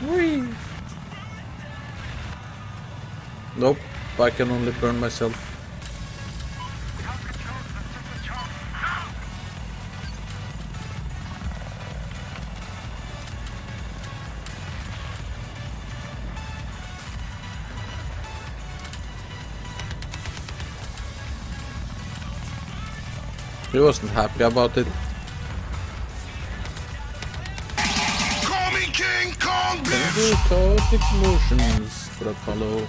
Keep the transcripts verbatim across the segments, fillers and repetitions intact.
Whee! Nope, I can only burn myself. He wasn't happy about it. Call me King Kong, bitch! Do chaotic motions for Apollo.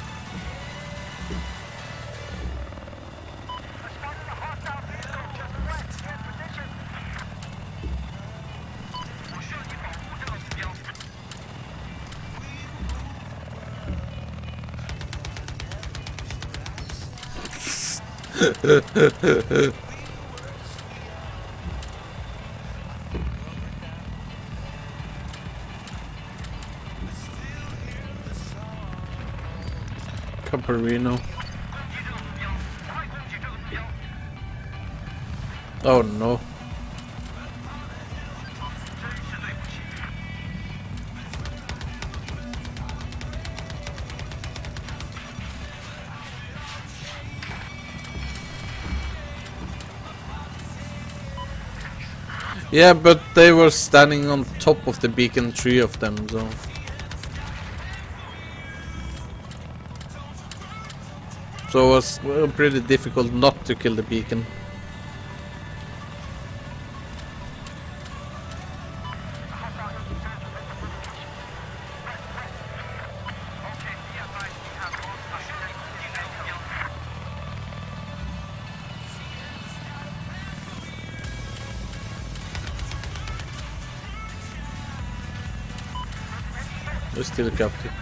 Caparino. Oh no. Yeah, but they were standing on top of the beacon, three of them, so... So it was well, pretty difficult not to kill the beacon. We're still captive.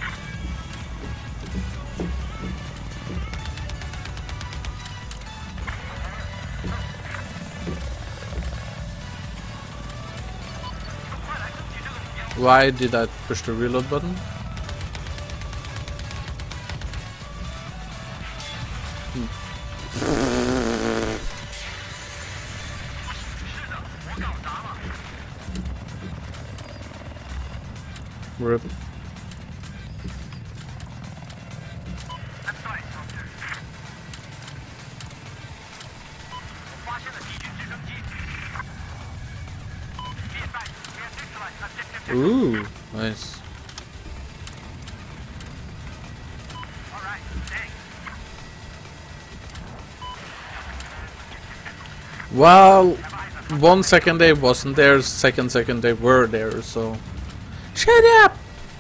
Why did I push the reload button? Hmm. Rip. Ooh, nice. Well, one second they wasn't there, second second they were there, so... Shut up!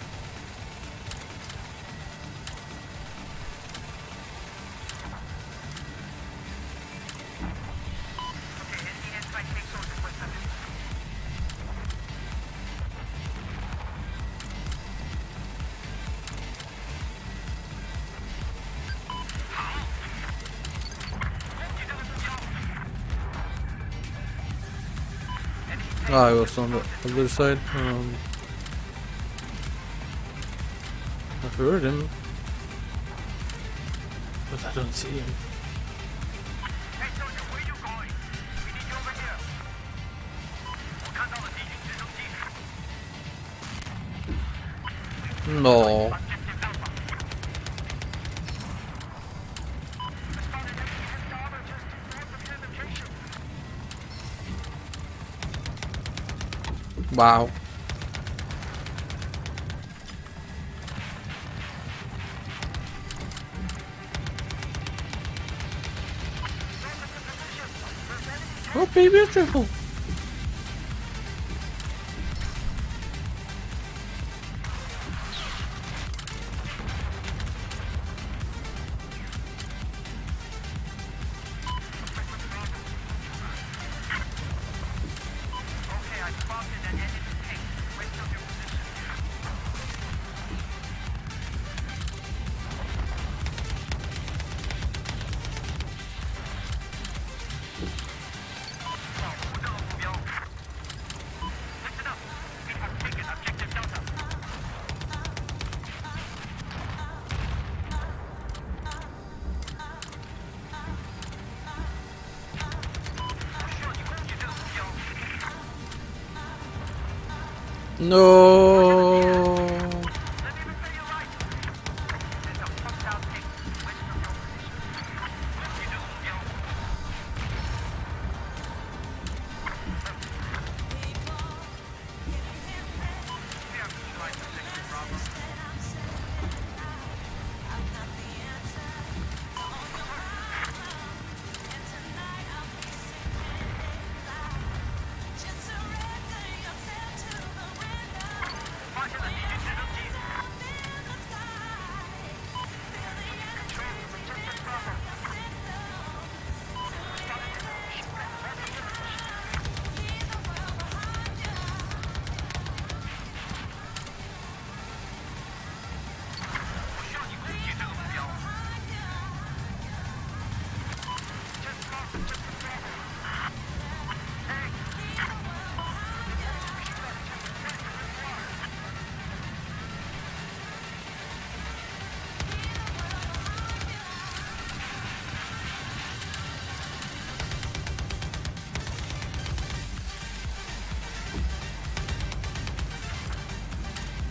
Oh, I was on the other side. Um, I heard him, but I don't see him. No. Wow. Oh, baby, it's beautiful. No.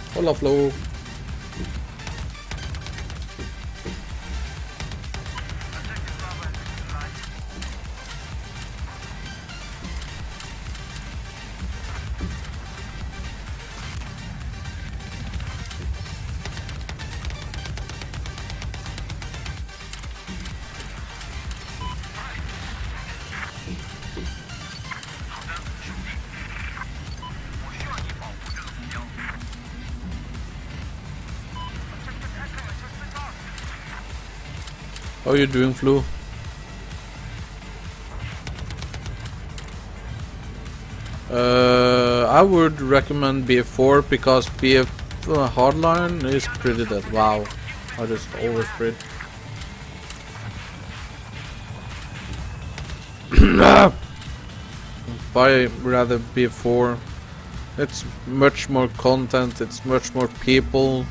Hola, Flo. How are you doing, Flu? Uh, I would recommend B F four because B F uh, Hardline is pretty dead. Wow, I just overspread. Buy rather B F four. It's much more content. It's much more people.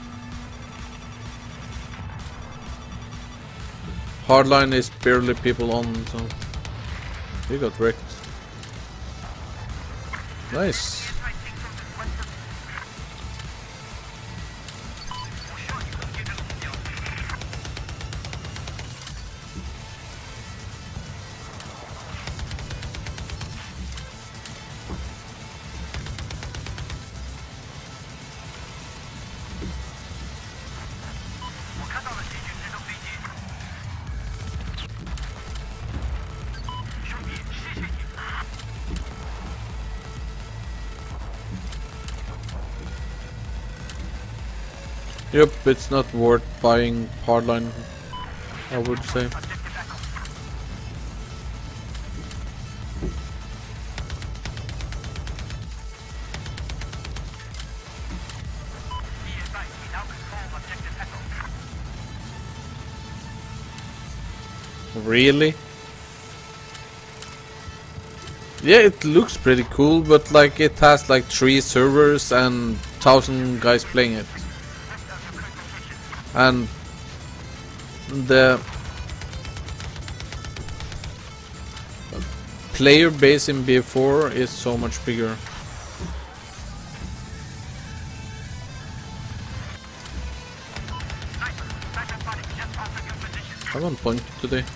Hardline is barely people on, so we got wrecked. Nice. Yep, it's not worth buying Hardline, I would say. Really? Yeah, it looks pretty cool, but like it has like three servers and thousand guys playing it. And the player base in B F four is so much bigger. I'm on point today.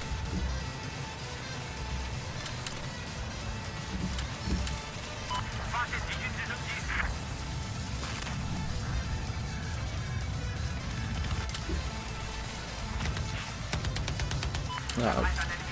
Nah.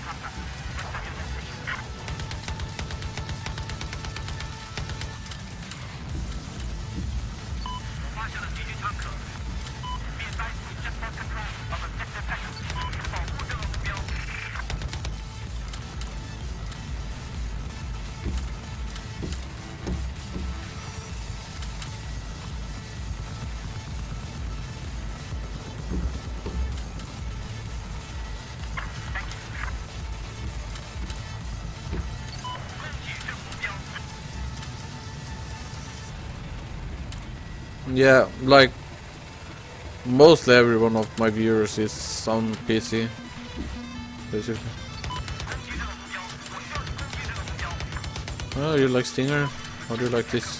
Yeah, like mostly every one of my viewers is on P C, basically. Oh, you like Stinger? How do you like this?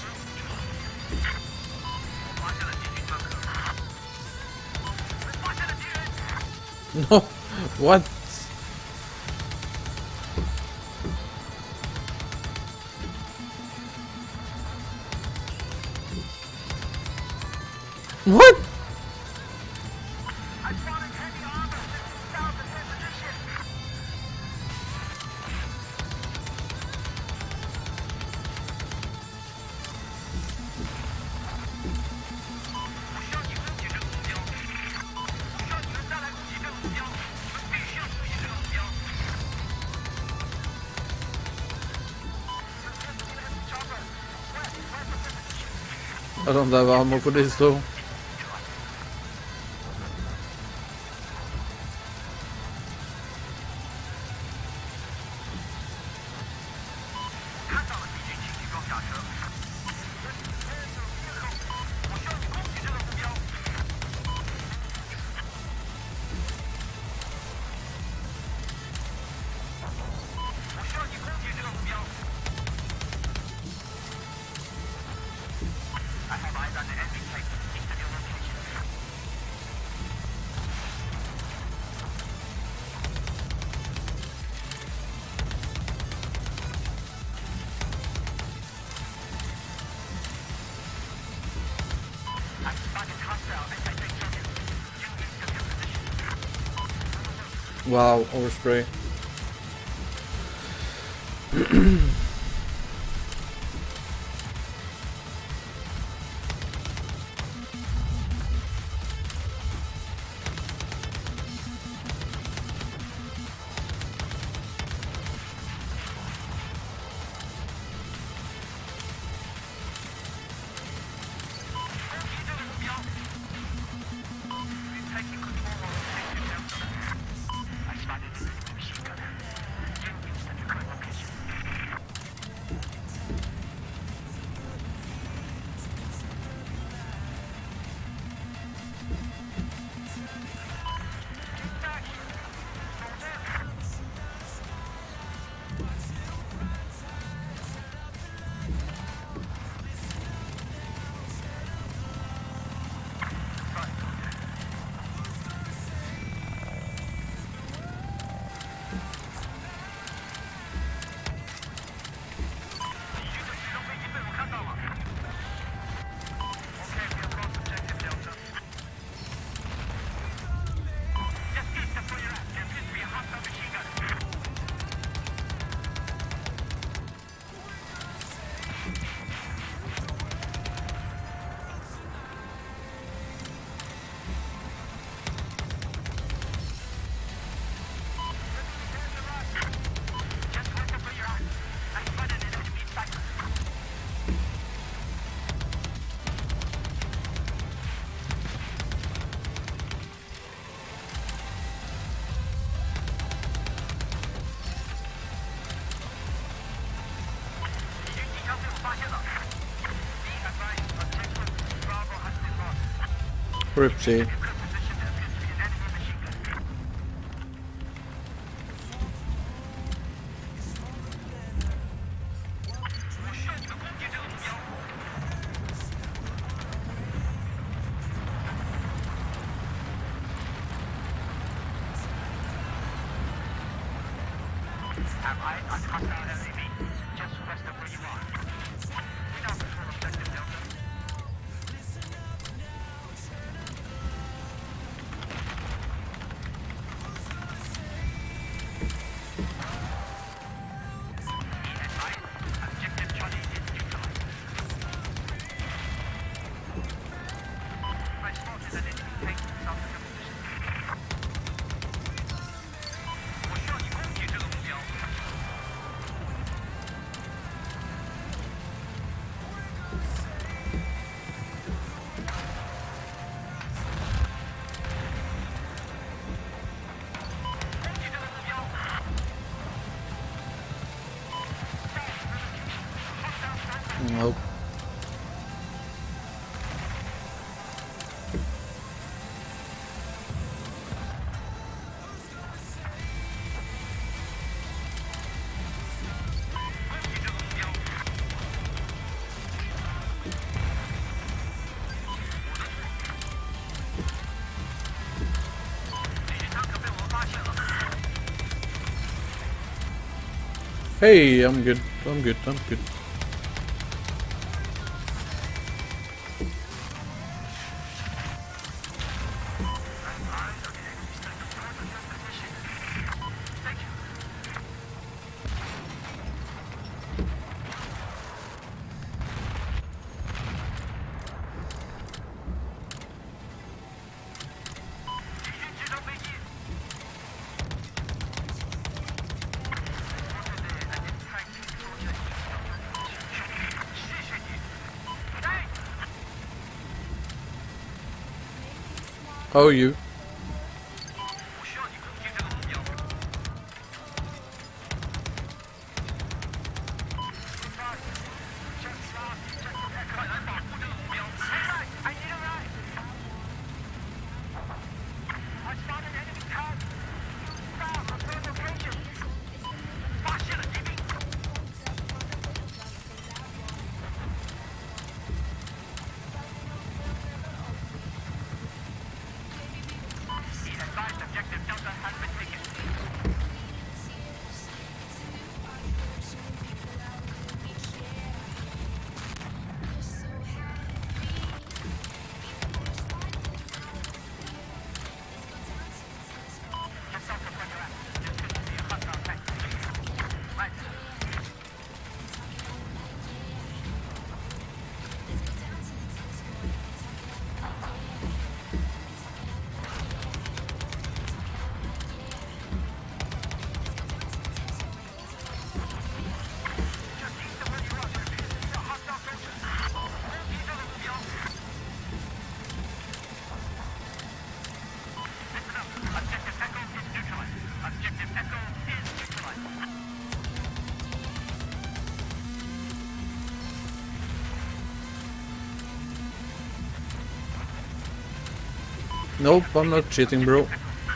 No, what? What? I don't have ammo for this though. Wow, overspray. Ripsy. Nope. Hey, I'm good. I'm good. I'm good. How are you? Nope, I'm not cheating, bro.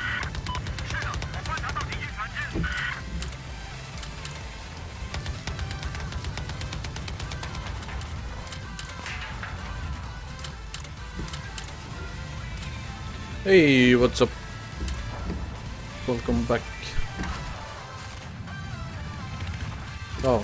Hey, what's up? Welcome back. Oh.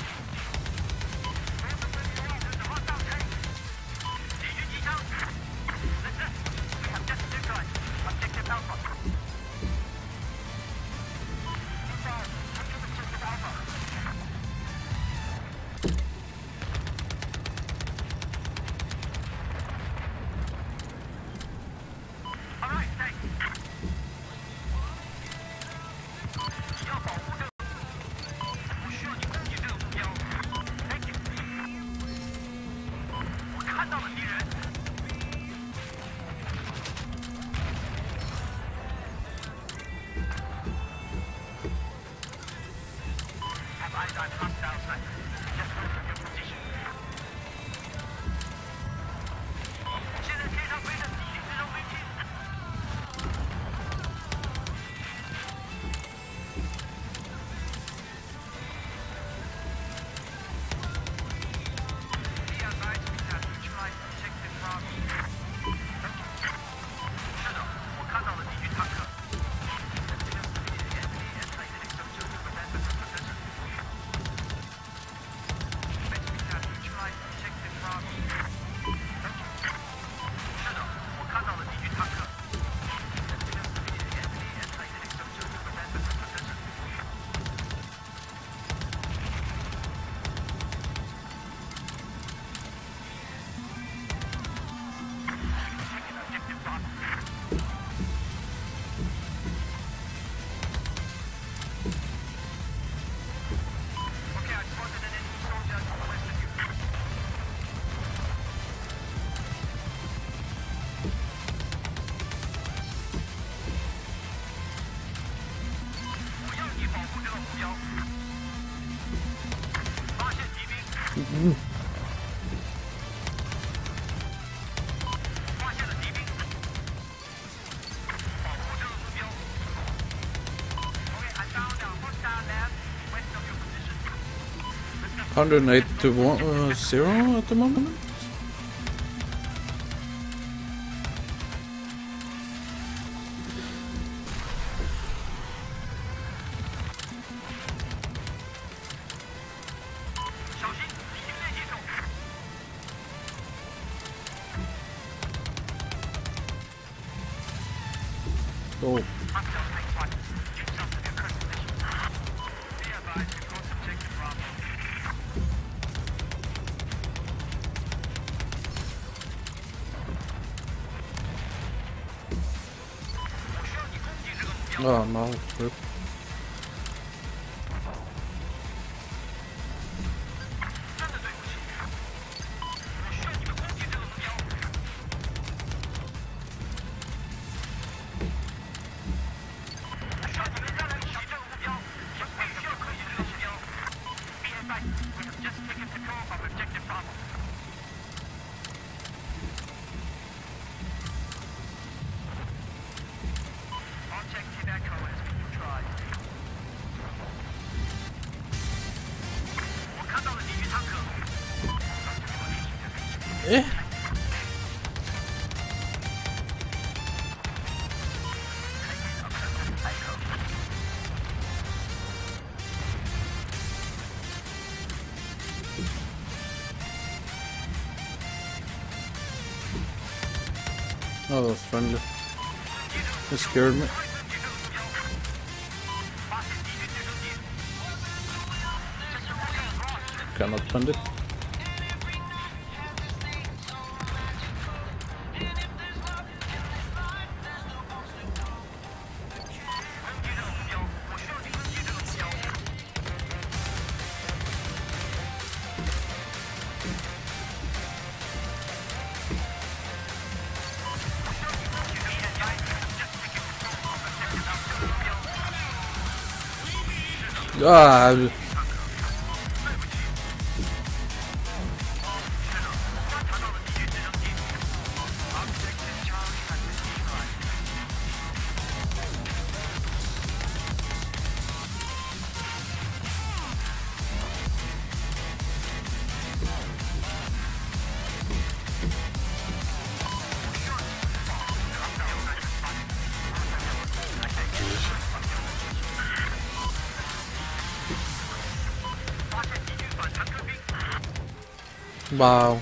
one hundred eight to one, uh, zero at the moment. Oh. Oh no, rip. Eh? Oh, that was friendly. It scared me. Cannot find it. God. Wow.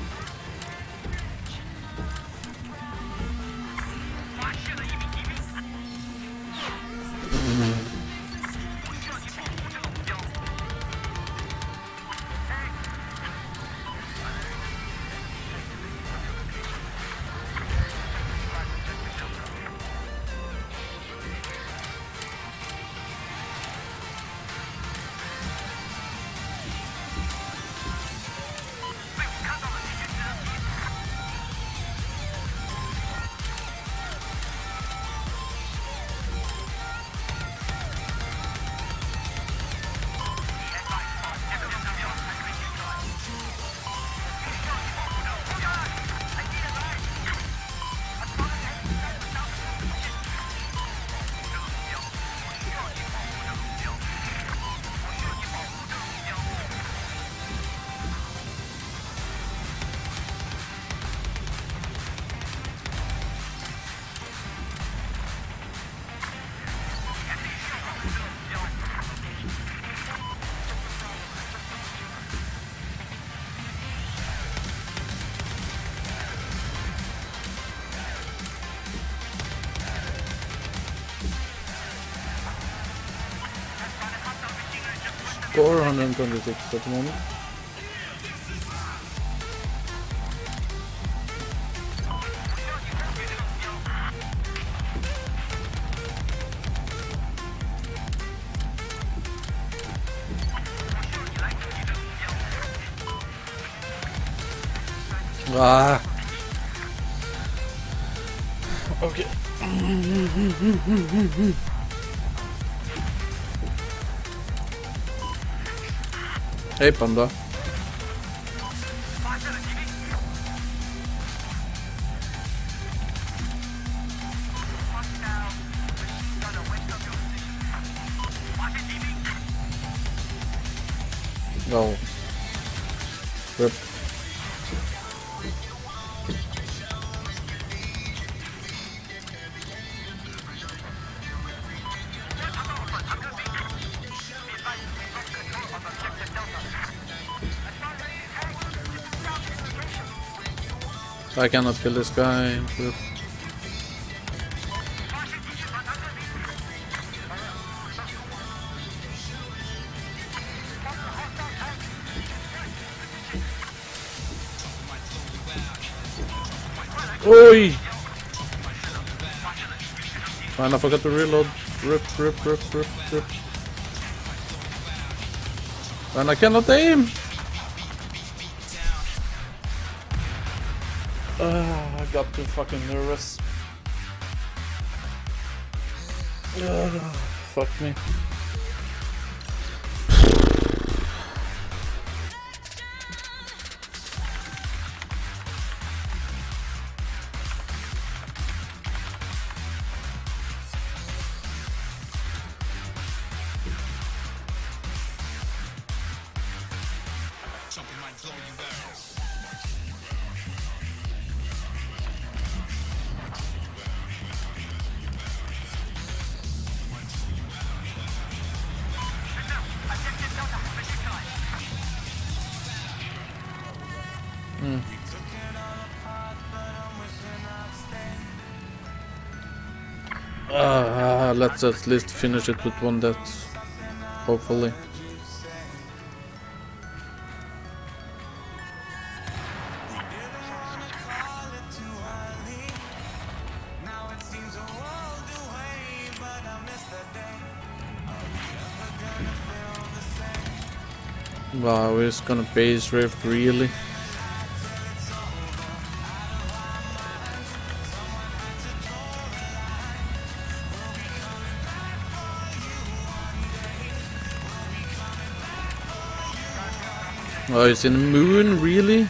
Score one hundred twenty-six at the moment. Ah. Okay. Hey, Panda. No. Rip. I cannot kill this guy. Rip. Oi! Man, I forgot to reload. Rip, rip, rip, rip, rip. And I cannot aim! Uh, I got too fucking nervous. Uh, fuck me. Something might blow you out. Mm. Uh, let's at least finish it with one death, hopefully. Wow, he's gonna base rift, really? Oh, it's in the moon, really?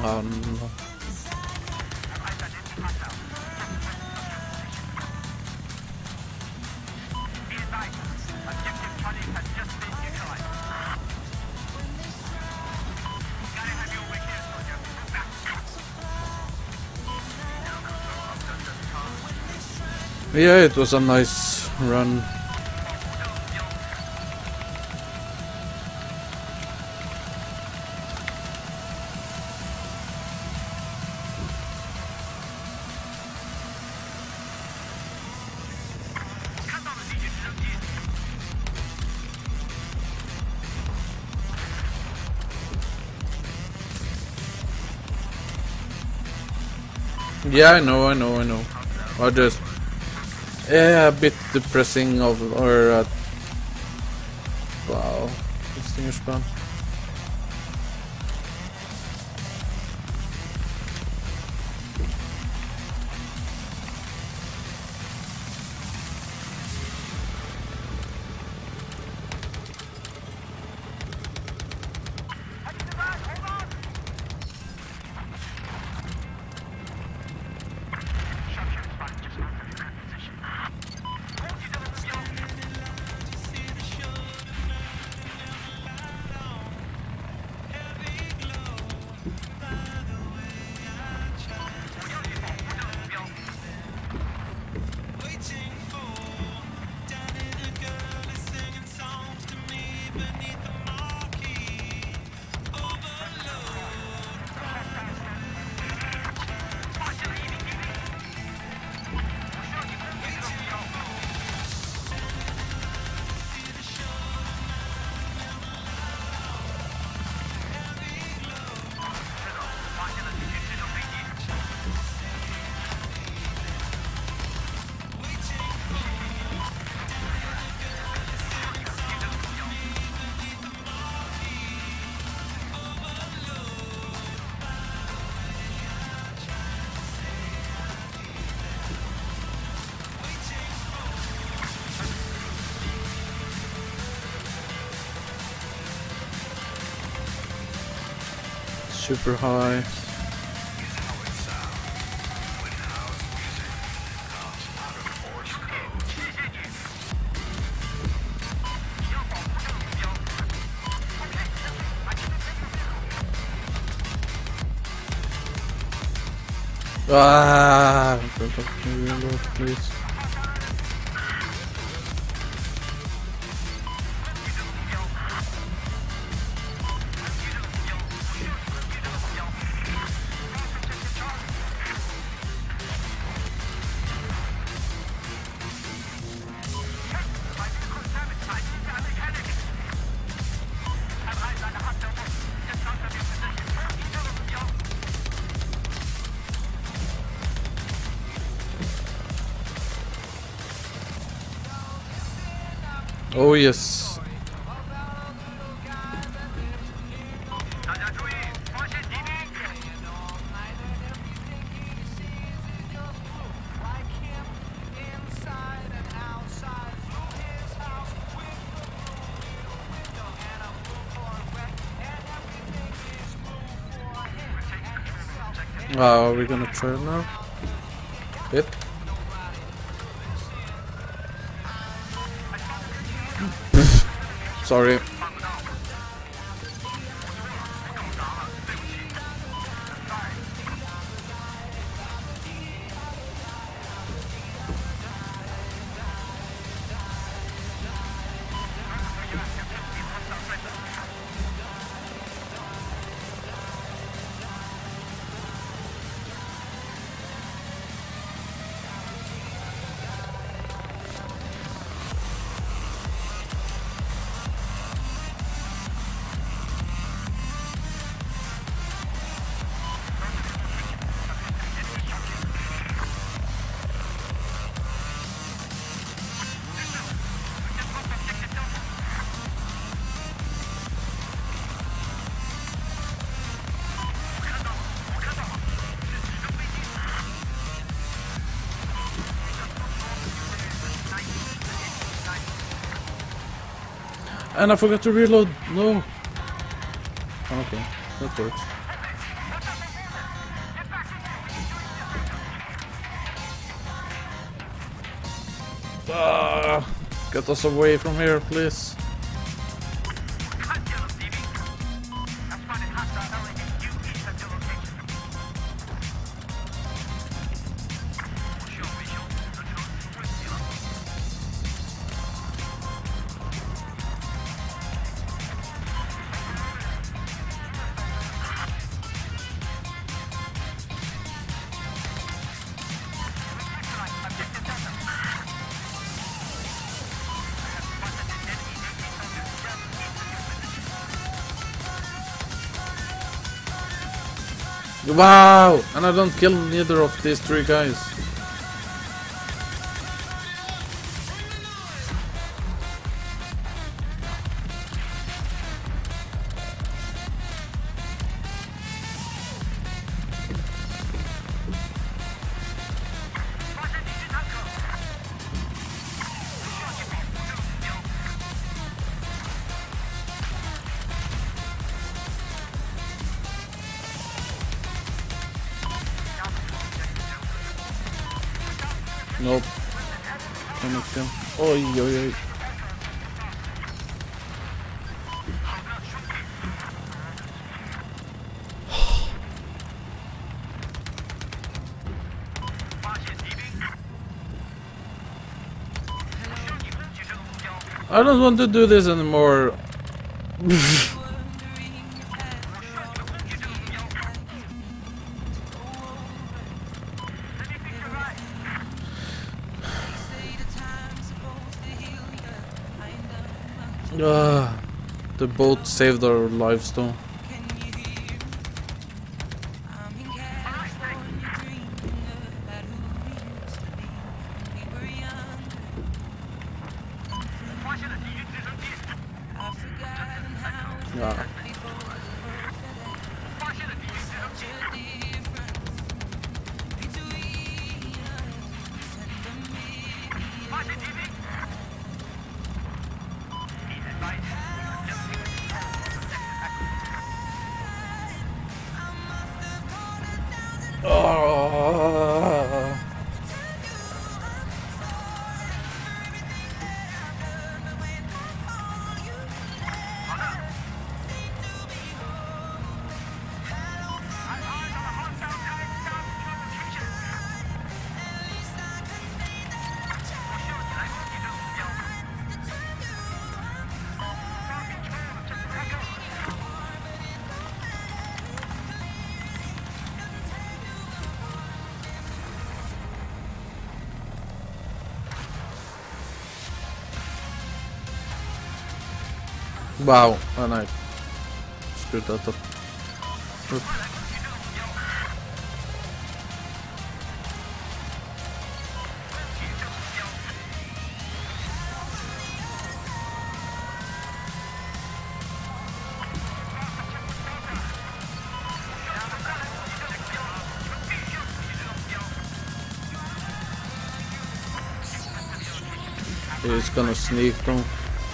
Oh no. Yeah, it was a nice run. Yeah, I know, I know, I know. I just yeah, a bit depressing of or uh, wow, this thing is gone. Super high. Ah, reload, please. Oh yes. Uh, are we gonna try it now? Yep. Sorry. And I forgot to reload. No. Okay, that works. Ah, get us away from here, please. Wow! And I don't kill neither of these three guys. Nope. Cannot kill. Oi, oi, oi. I don't want to do this anymore. Ah, the boat saved our lives though. Ah. Oh. Wow, and I screwed that up. Oop. He's gonna sneak though.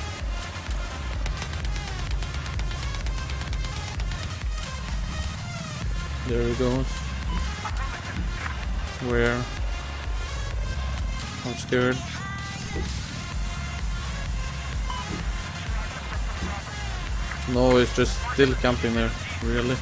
There he goes. Where? I'm scared. No, it's just still camping there. Really?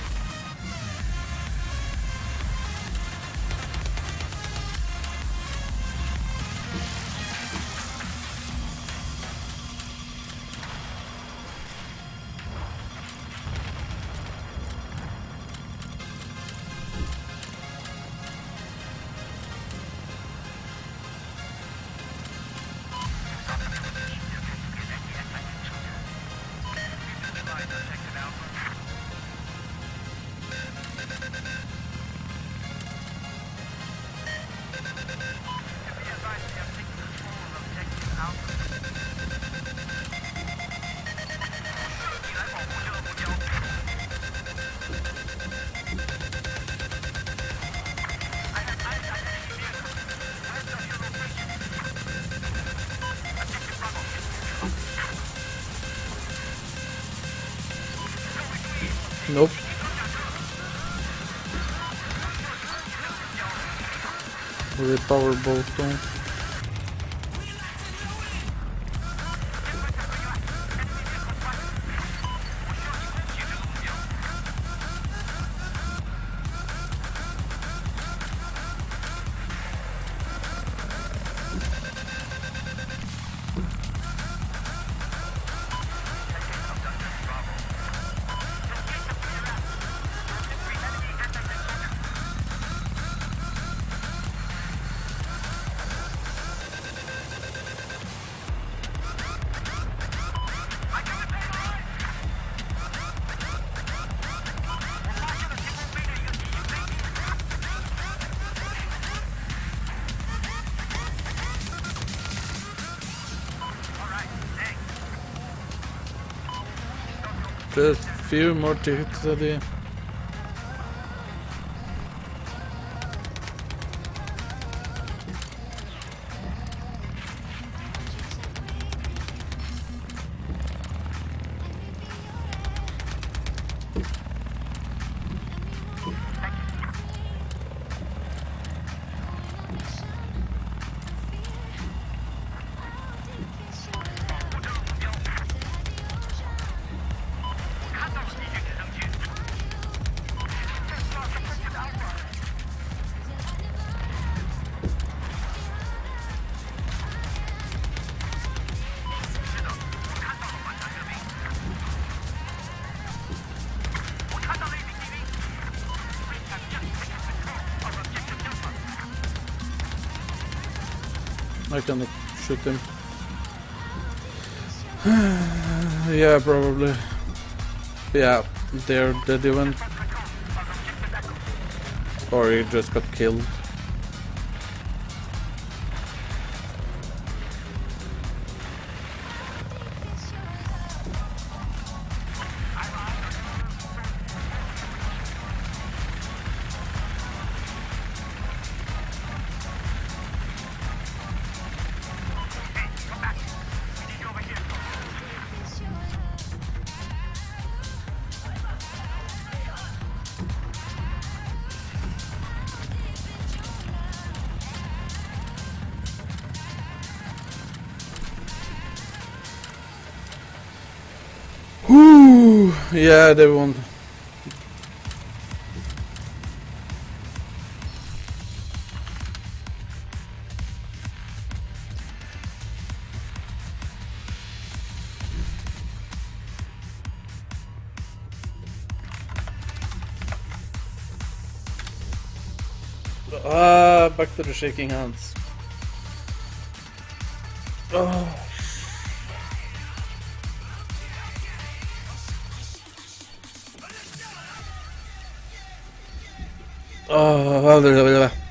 Nope. With power boat though. Just few more tickets at the I cannot shoot him. Yeah, probably. Yeah, they're dead even. Or he just got killed. Whew, yeah, they won. Ah, back to the shaking hands. Oh. Oh,